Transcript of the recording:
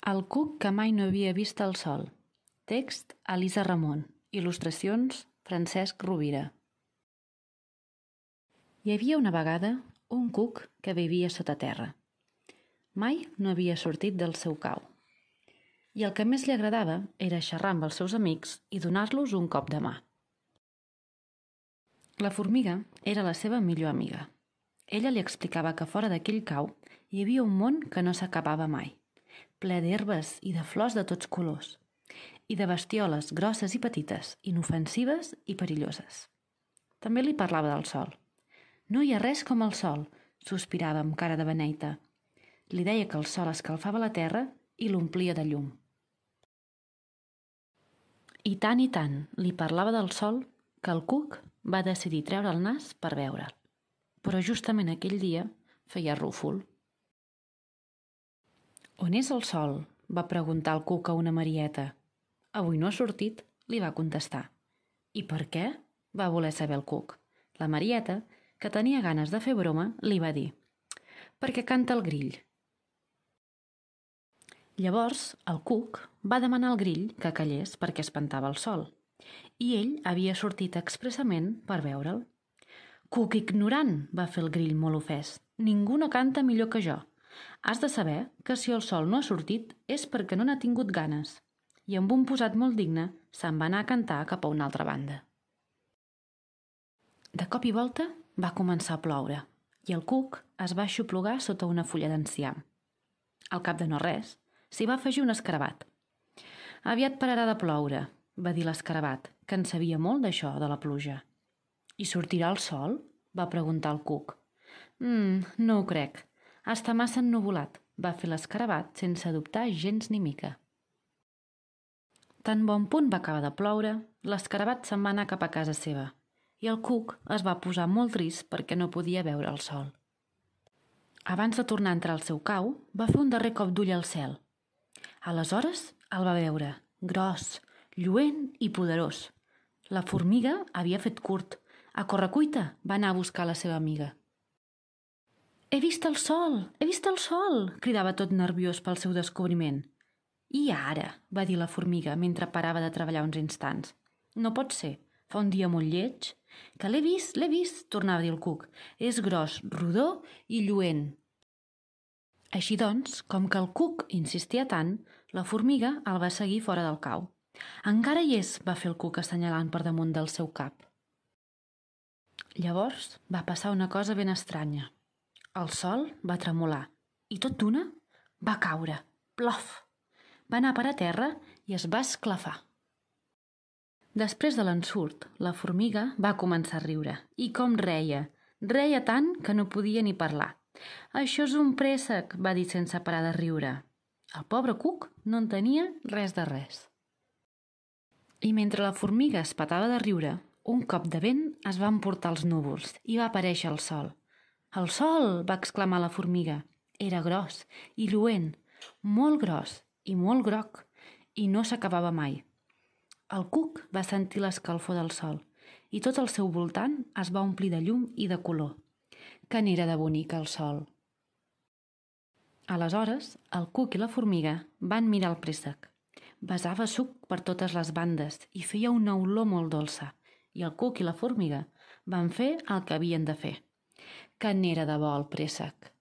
El cuc que mai no havia vist el sol. Text, Elisa Ramon. Il·lustracions, Francesc Rovira. Hi havia una vegada un cuc que vivia sota terra. Mai no havia sortit del seu cau. I el que més li agradava era xerrar amb els seus amics i donar-los un cop de mà. La formiga era la seva millor amiga. Ella li explicava que fora d'aquell cau hi havia un món que no s'acabava mai, ple d'herbes i de flors de tots colors, i de bestioles grosses i petites, inofensives i perilloses. També li parlava del sol. No hi ha res com el sol, sospirava amb cara de beneita. Li deia que el sol escalfava la terra i l'omplia de llum. I tant li parlava del sol que el cuc va decidir treure el nas per veure'l. Però justament aquell dia feia rúfol. «On és el sol?», va preguntar el cuc a una marieta. «Avui no ha sortit», li va contestar. «I per què?», va voler saber el cuc. La marieta, que tenia ganes de fer broma, li va dir: «Perquè canta el grill». Llavors el cuc va demanar al grill que callés perquè espantava el sol, i ell havia sortit expressament per veure'l. «Cuc ignorant», va fer el grill molt ofès, «ningú no canta millor que jo. Has de saber que si el sol no ha sortit és perquè no n'ha tingut ganes». I amb un posat molt digne se'n va anar a cantar cap a una altra banda. De cop i volta va començar a ploure i el cuc es va aixoplugar sota una fulla d'enciam. Al cap de no res, s'hi va afegir un escarabat. «Aviat pararà de ploure», va dir l'escarabat, que en sabia molt d'això de la pluja. «I sortirà el sol?», va preguntar el cuc. No ho crec. Està massa ennuvolat», va fer l'escarabat sense dubtar gens ni mica. Tan bon punt va acabar de ploure, l'escarabat se'n va anar cap a casa seva i el cuc es va posar molt trist perquè no podia veure el sol. Abans de tornar a entrar al seu cau, va fer un darrer cop d'ull al cel. Aleshores el va veure, gros, lluent i poderós. La formiga havia fet curt. A correcuita va anar a buscar la seva amiga. «He vist el sol! He vist el sol!», cridava tot nerviós pel seu descobriment. «I ara?», va dir la formiga mentre parava de treballar uns instants. «No pot ser, fa un dia molt lleig». «Que l'he vist, tornava a dir el cuc. «És gros, rodó i lluent». Així doncs, com que el cuc insistia tant, la formiga el va seguir fora del cau. «Encara hi és», va fer el cuc assenyalant per damunt del seu cap. Llavors va passar una cosa ben estranya. El sol va tremolar i tot d'una va caure, plof! Va anar a parar a terra i es va esclafar. Després de l'ensurt, la formiga va començar a riure. I com reia! Reia tant que no podia ni parlar. «Això és un préssec», va dir sense parar de riure. El pobre cuc no entenia res de res. I mentre la formiga es petava de riure, un cop de vent es va emportar els núvols i va aparèixer el sol. «El sol!», va exclamar la formiga. Era gros i lluent, molt gros i molt groc, i no s'acabava mai. El cuc va sentir l'escalfor del sol i tot al seu voltant es va omplir de llum i de color. Que n'era de bonic el sol! Aleshores, el cuc i la formiga van mirar el préssec. Besava suc per totes les bandes i feia una olor molt dolça, i el cuc i la formiga van fer el que havien de fer. Que n'era de bo el préssec!